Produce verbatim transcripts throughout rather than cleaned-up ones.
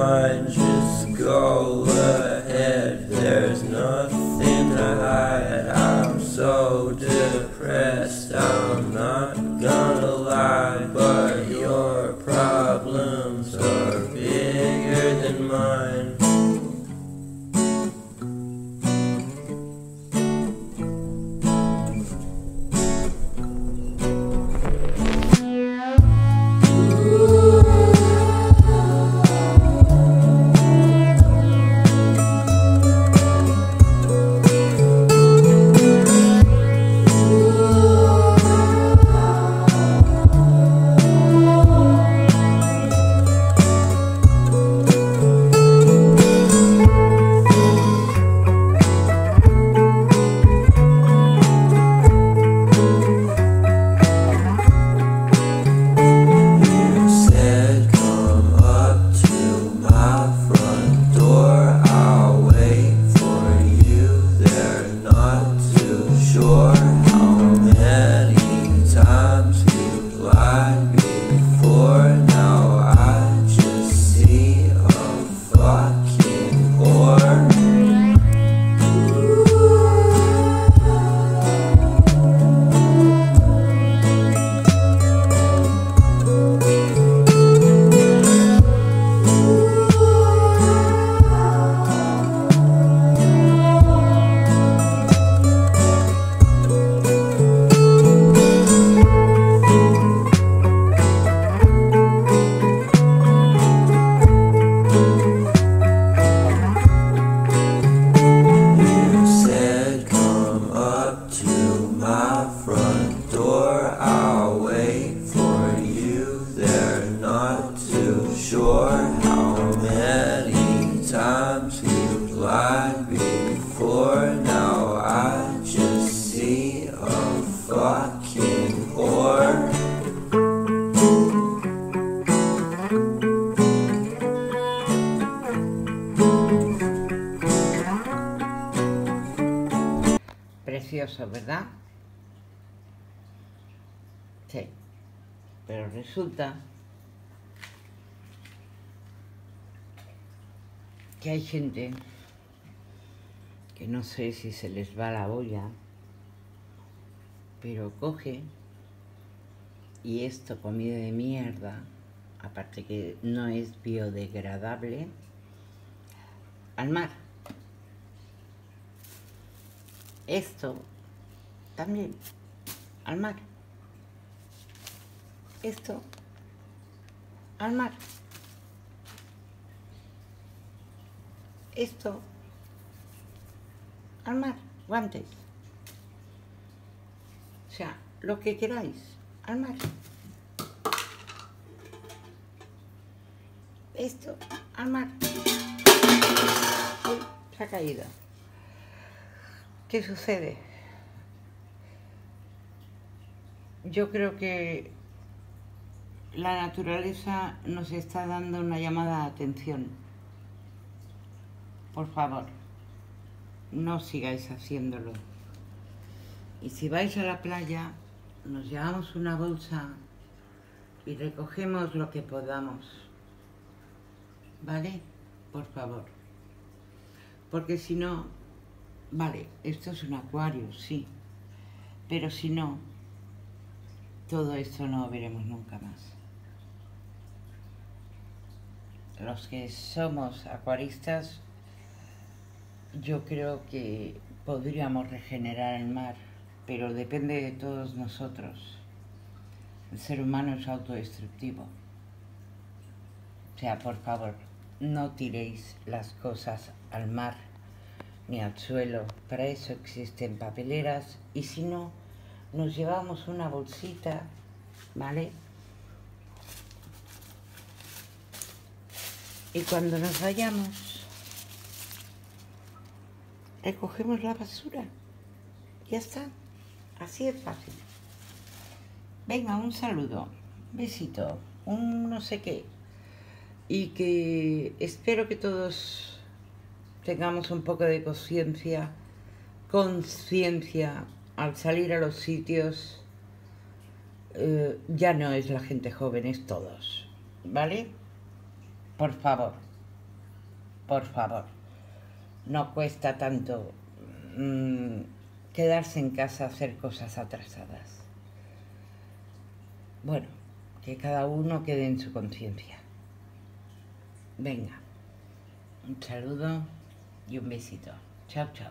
mind, just go ahead. There's nothing to hide. I'm so depressed, I'm not gonna lie, but your problems are bigger than mine. Precioso, ¿verdad? Sí, pero resulta que hay gente que no sé si se les va la olla, pero coge y esto comida de mierda, aparte que no es biodegradable, al mar. Esto también al mar. Esto al mar. Esto al mar. Guantes. O sea, lo que queráis al mar. Esto al mar. Uy, se ha caído. ¿Qué sucede? Yo creo que la naturaleza nos está dando una llamada de atención. Por favor, no sigáis haciéndolo. Y si vais a la playa, nos llevamos una bolsa y recogemos lo que podamos. ¿Vale? Por favor. Porque si no... Vale, esto es un acuario, sí, pero si no, todo esto no lo veremos nunca más. Los que somos acuaristas, yo creo que podríamos regenerar el mar, pero depende de todos nosotros. El ser humano es autodestructivo. O sea, por favor, no tiréis las cosas al mar ni al suelo. Para eso existen papeleras, y si no, nos llevamos una bolsita, ¿vale? Y cuando nos vayamos, recogemos la basura. Ya está. Así es fácil. Venga, un saludo, besito, un no sé qué. Y que espero que todos tengamos un poco de conciencia, conciencia al salir a los sitios. Eh, ya no es la gente joven, es todos, ¿vale? Por favor, por favor, no cuesta tanto mmm, quedarse en casa a hacer cosas atrasadas. Bueno, que cada uno quede en su conciencia. Venga, un saludo y un besito. Chao, chao.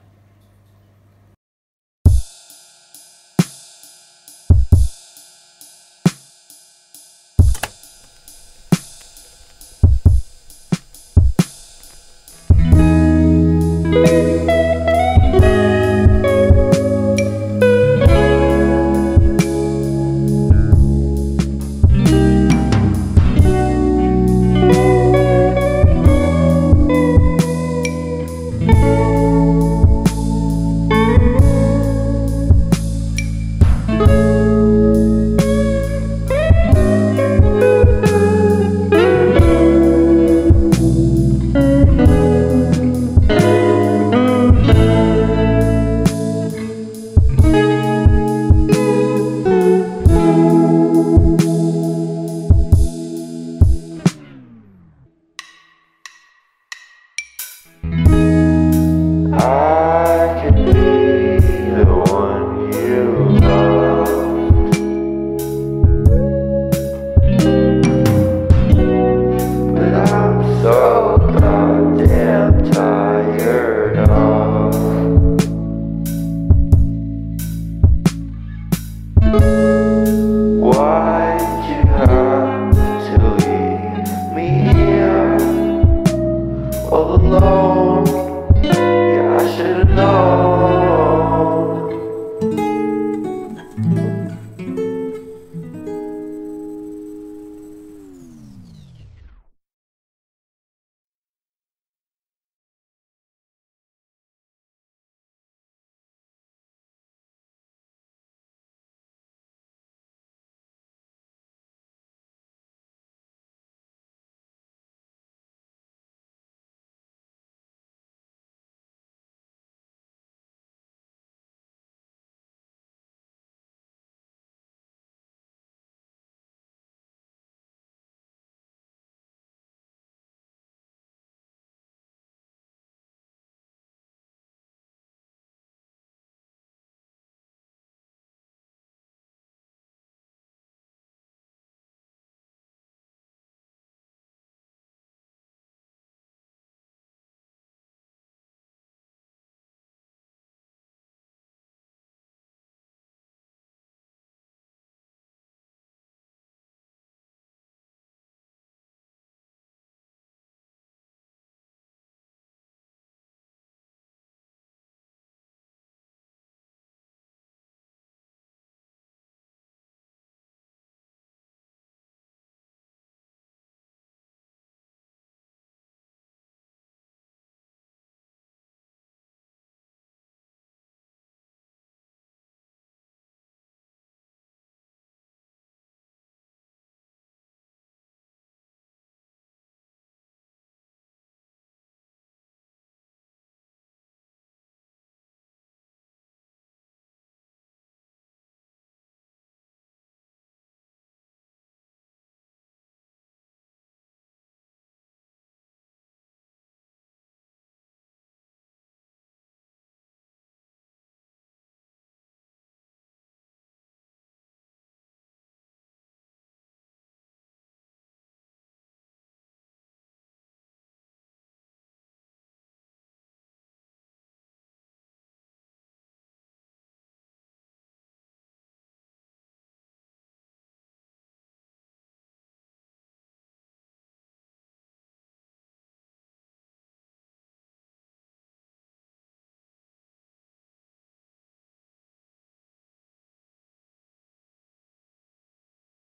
All alone.